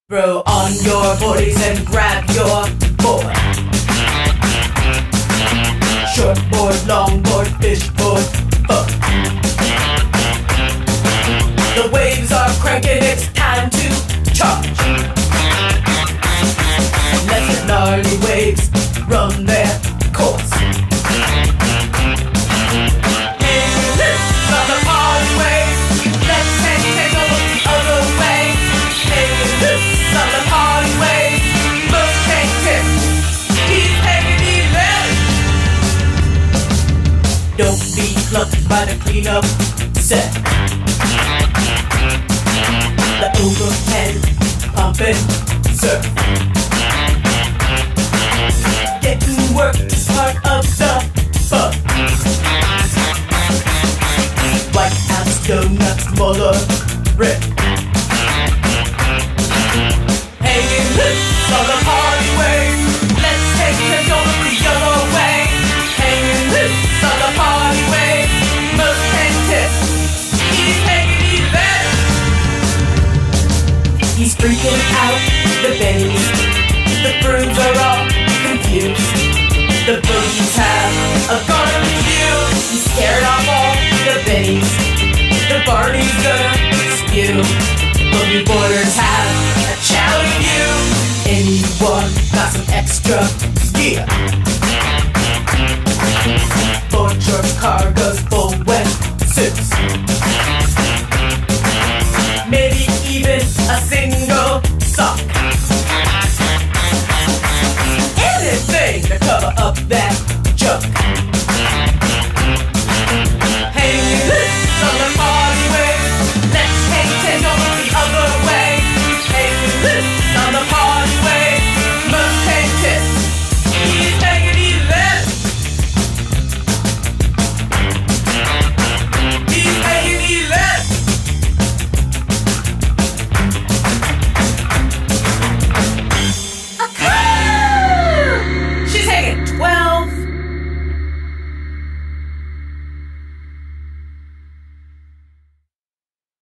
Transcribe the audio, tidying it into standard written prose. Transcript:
Throw on your boardies and grab your board. Short board, long board, fish board, boat. The waves are cranking, it's time to charge. Let the gnarly waves run their course. Don't be clucked by the cleanup set. The overhead pumping surf. Getting work is part of the fun. White House donuts, Muller, rip. Hanging loose on the party wave. Let's take control of the other way. Hanging loose on the party wave. Most tip. He's making it better. He's freaking out the babies. The brooms are all confused. The boogies have a garden view. He's scared off all the babies. The Barney's gonna spew. Boogie boarders have a challenge view. Anyone got some extra gear? Board shorts, cargos, full wet suits. Maybe even a single sock. Anything to cover up that